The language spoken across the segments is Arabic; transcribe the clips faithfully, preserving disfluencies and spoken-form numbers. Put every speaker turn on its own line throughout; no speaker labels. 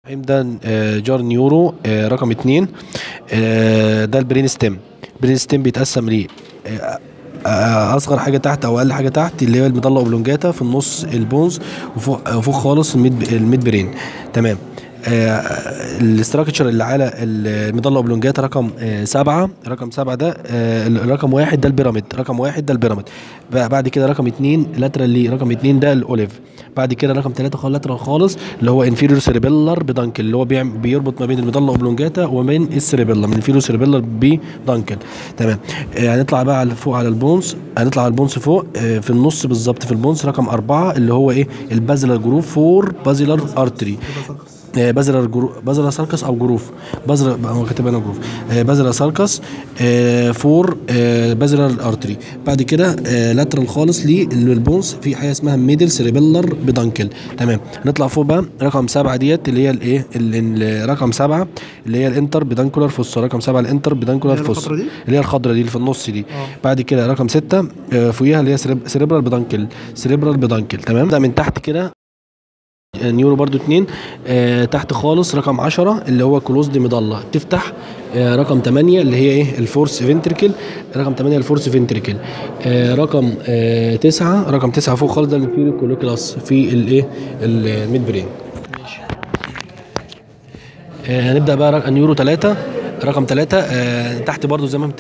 ده آه، جار نيورو آه، رقم اتنين. آه، ده البرين ستيم. البرين ستيم بيتقسم ليه آه، آه، اصغر حاجه تحت او اقل حاجه تحت اللي هي المضله اوبلونجاتا، في النص البونز، وفوق وفوق خالص الميد الميد برين. تمام. آه، الاستراكشر اللي على المضله اوبلونجاتا رقم آه، سبعة. رقم سبعة ده آه، رقم واحد ده البيراميد. رقم واحد ده البيراميد. بقى بعد كده رقم اتنين لاترال ليه. رقم اتنين ده الاوليف. بعد كده رقم ثلاثة خالص لاترال خالص اللي هو انفيريور سيريبيلر بدانكل، اللي هو بيعمل بيربط ما بين المضله اوبلونجاتا وبين السيريبيلر، من انفيريور سيريبيلر بدانكل. تمام. آه، هنطلع بقى على فوق على البونز. هنطلع على البونز فوق آه، في النص بالظبط في البونز رقم أربعة اللي هو ايه البازلر جروف فور بازلر ارتري. آه، بازلر جرو... بازلر سالكس او جروف. بازلر هو كاتب هنا جروف. آه، بازلر سالكس آه، فور آه، بازلر ارتري. بعد كده آه، لاترال خالص للبونز في حاجه اسمها ميدل سيريبيلر بدانكل. تمام. نطلع فوق بقى رقم سبعة ديت اللي هي الايه ال- رقم سبعة اللي هي الانتر بدانكولار فوس. رقم سبعة الانتر بدانكولار فوس اللي هي الخضراء دي اللي في النص دي.
اه.
بعد كده رقم ستة آه، فوقيها اللي هي سيريب- سيريبرال بدانكل. سيريبرال بدانكل. تمام. ده من تحت كده نيورو برضو اتنين. آه تحت خالص رقم عشرة اللي هو كلوزد مضلة تفتح. آه رقم تمانية اللي هي ايه الفورس فينتركل. رقم تمانية الفورس فينتركل. آه رقم آه تسعة. رقم تسعة فوق خالص ده الانفيريور كولوكلاس في الايه الميد برين. آه هنبدأ بقى رقم نيورو تلاتة. رقم تلاتة آه تحت برضو زي ما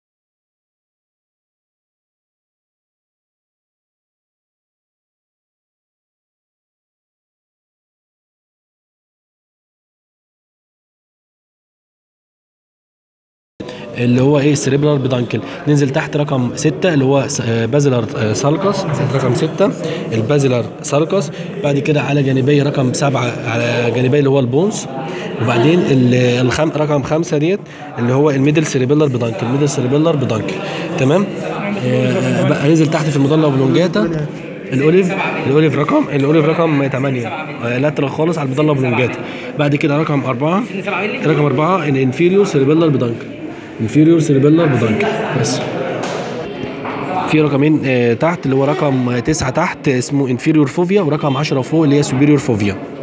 اللي هو ايه السريبرال بدانكل. ننزل تحت رقم ستة اللي هو س- آه، بازلر آه، سالكس. رقم ستة البازلر سالكس. بعد كده على جانبي رقم سبعة على جانبي اللي هو البونز. وبعدين ال- الخم... رقم خمسة ديت اللي هو الميدل سيريبيلر بدانكل. الميدل سيريبيلر بدانكل. تمام. آه، بقى ننزل تحت في المضله اوبلونجاتا الاوليف. الاوليف رقم الاوليف رقم تمانية آه، لاترال خالص على المضله اوبلونجاتا. بعد كده رقم أربعة. رقم أربعة الانفيريور سيريبيلر بدانكل. انفيريور سيريبيلر بدانكل. بس في رقمين آه تحت اللي هو رقم تسعة تحت اسمه انفيريور فوفيا، ورقم عشرة فوق اللي هي سوبيريور فوفيا.